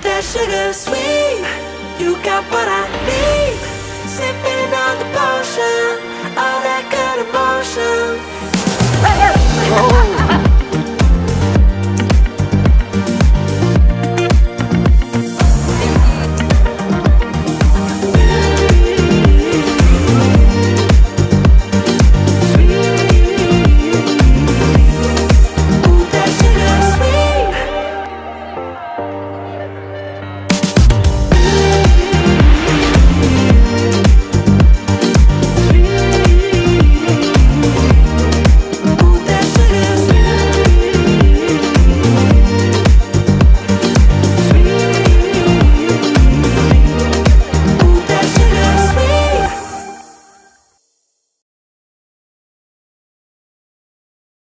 that sugar sweet. You got what I need. Sipping on the potion, all that good emotion. Oh.